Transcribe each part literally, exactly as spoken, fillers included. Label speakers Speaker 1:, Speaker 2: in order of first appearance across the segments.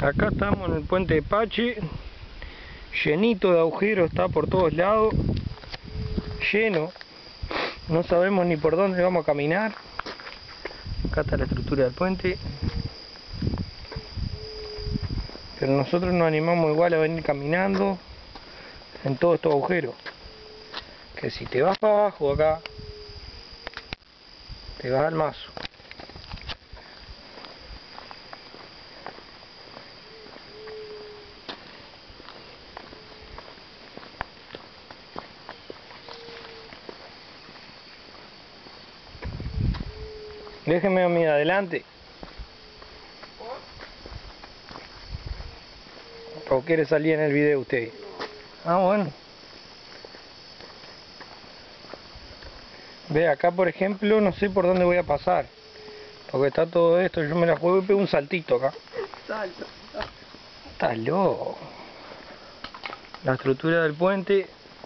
Speaker 1: Acá estamos en el puente de Pache, llenito de agujeros, está por todos lados, lleno, no sabemos ni por dónde vamos a caminar. Acá está la estructura del puente, pero nosotros nos animamos igual a venir caminando en todos estos agujeros, que si te vas para abajo acá, te vas al mazo. Déjeme a mí adelante. ¿O quiere salir en el video usted? Ah, bueno. Ve, acá por ejemplo, no sé por dónde voy a pasar. Porque está todo esto, yo me la juego y pego un saltito acá.
Speaker 2: Salto.
Speaker 1: Está loco. La estructura del puente.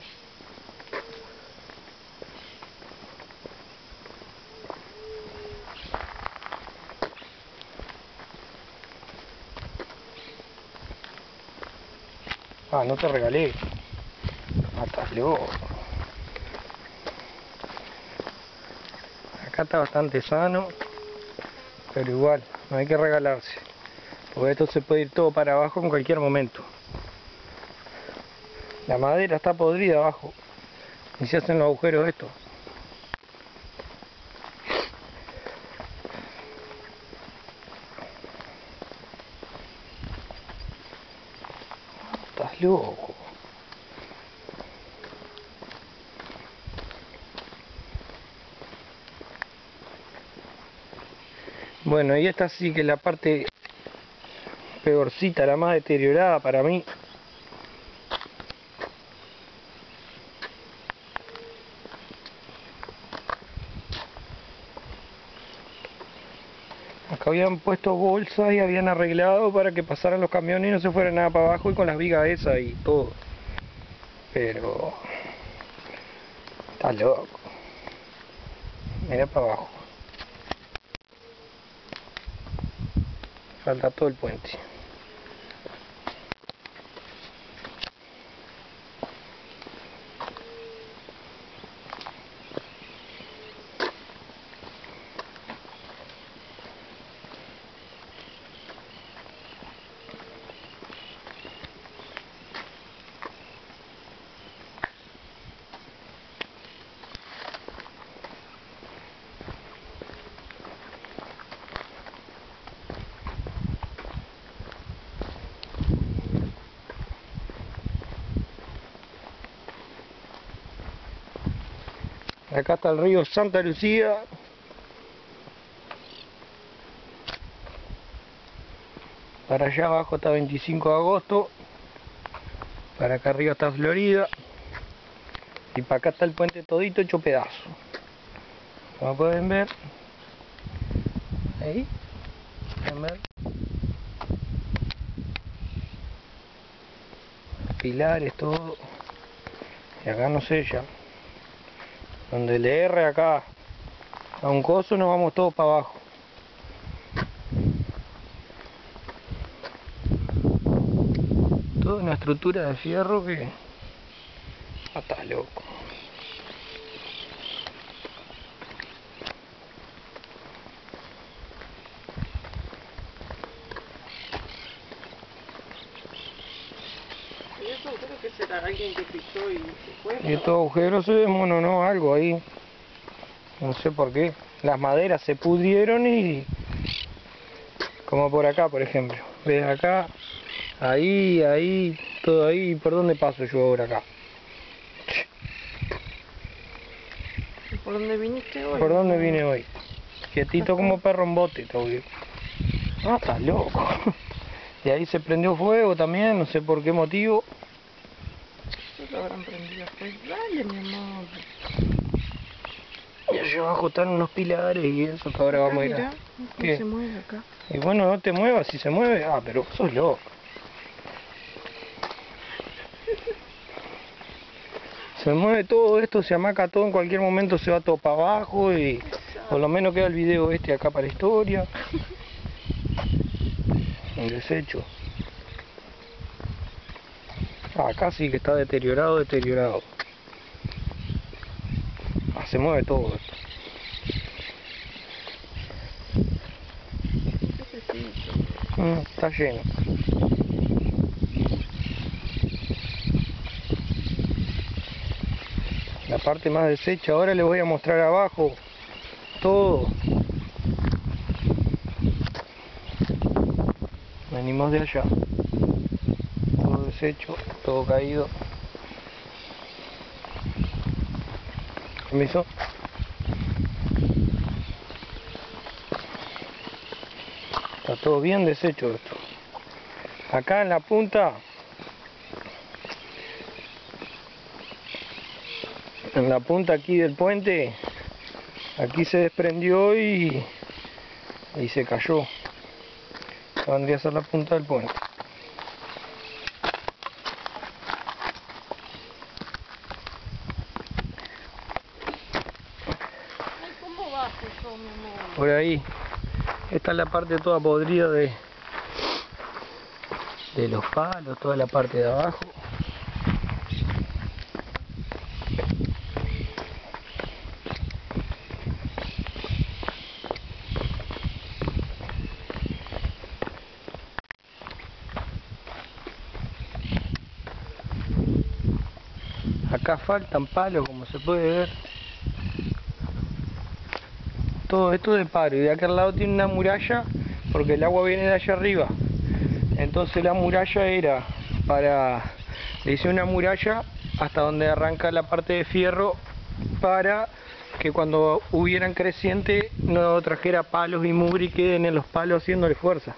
Speaker 1: Ah, no te regalé. Ah, estás loco. Acá está bastante sano, pero igual, no hay que regalarse. Porque esto se puede ir todo para abajo en cualquier momento. La madera está podrida abajo. Y se hacen los agujeros estos. Estás loco. Bueno, y esta sí que es la parte peorcita, la más deteriorada para mí. Acá habían puesto bolsas y habían arreglado para que pasaran los camiones y no se fuera nada para abajo, y con las vigas esas y todo. Pero... está loco. Mira para abajo. Falta todo el puente. Acá está el río Santa Lucía. Para allá abajo está veinticinco de agosto. Para acá arriba está Florida. Y para acá está el puente todito hecho pedazo. Como pueden ver. Ahí. Pueden ver. Pilares, todo. Y acá no sé ya. Donde le erre acá a un coso nos vamos todos para abajo. Toda una estructura de fierro que... ah, está loco.
Speaker 2: ¿Y eso creo que será alguien que pisó y se fue?
Speaker 1: Y estos agujeros se desmononó, no, algo ahí. No sé por qué. Las maderas se pudrieron y... como por acá, por ejemplo. ¿Ves acá? Ahí, ahí, todo ahí. ¿Por dónde paso yo ahora acá?
Speaker 2: ¿Y por dónde viniste hoy?
Speaker 1: ¿Por dónde vine hoy? Quietito como perro en bote, está bien. Ah, está loco. Y ahí se prendió fuego también, no sé por qué motivo.
Speaker 2: ¿Qué lo habrán prendido fuego? Dale, mi amor.
Speaker 1: Y allá abajo están unos pilares y eso que ahora
Speaker 2: Acá,
Speaker 1: vamos a ir a...
Speaker 2: mirá,
Speaker 1: ¿Qué?
Speaker 2: ¿cómo se mueve acá?
Speaker 1: Y bueno, no te muevas, si se mueve... ah, pero vos sos loco. Se mueve todo esto, se amaca todo, en cualquier momento se va todo para abajo y... por lo menos queda el video este acá para la historia. Un desecho. Acá sí que está deteriorado, deteriorado. Ah, se mueve todo esto. Mm, está lleno. La parte más deshecha. Ahora les voy a mostrar abajo todo. Venimos de allá. Todo deshecho, todo caído. Permiso. Está todo bien deshecho esto. Acá en la punta, en la punta aquí del puente, aquí se desprendió y, y se cayó. Vendría a ser la punta del puente.
Speaker 2: ¿Cómo vas eso, mi amor?
Speaker 1: Por ahí. Esta es la parte toda podrida de, de los palos, toda la parte de abajo. Acá faltan palos, como se puede ver. Todo esto de palo, y de aquel lado tiene una muralla porque el agua viene de allá arriba. Entonces la muralla era para, le hice una muralla hasta donde arranca la parte de fierro para que cuando hubieran creciente no trajera palos y mugre y queden en los palos haciéndole fuerza.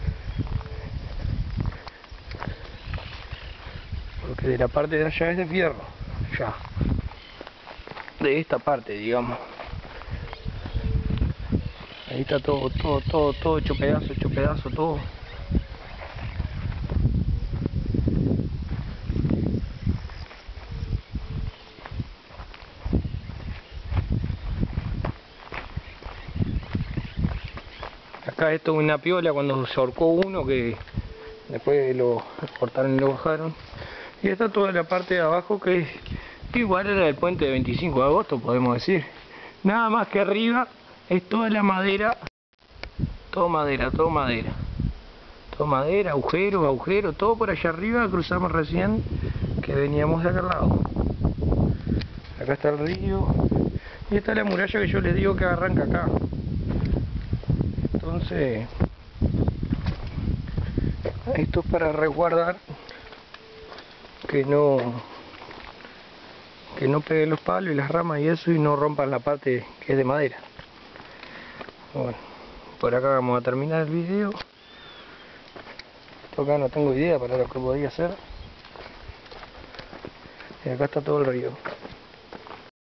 Speaker 1: Porque de la parte de allá es de fierro, ya. De esta parte, digamos. Ahí está todo, todo, todo, todo hecho pedazo, hecho pedazo, todo. Acá esto es una piola cuando se ahorcó uno que después lo cortaron y lo bajaron. Y esta toda la parte de abajo que igual era el puente de veinticinco de agosto, podemos decir. Nada más que arriba es toda la madera, todo madera, todo madera. Todo madera, agujeros, agujeros, todo por allá arriba. Cruzamos recién que veníamos de aquel lado. Acá está el río. Y esta es la muralla que yo les digo que arranca acá. Entonces, esto es para resguardar que no que no peguen los palos y las ramas y eso y no rompan la parte que es de madera. Bueno, por acá vamos a terminar el video. Esto acá no tengo idea para lo que podría hacer. Y acá está todo el río.